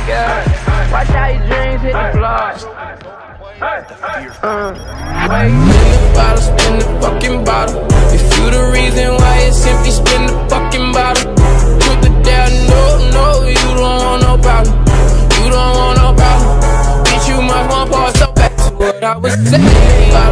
Yeah, watch how your dreams hit the floor. Wait, spin the bottle, spin the fucking bottle. If you the reason why it's empty, spin the fucking bottle. Truth or dare, no, you don't want no problem. You don't want no problem. Bitch, you must want pause, so back to what I was saying.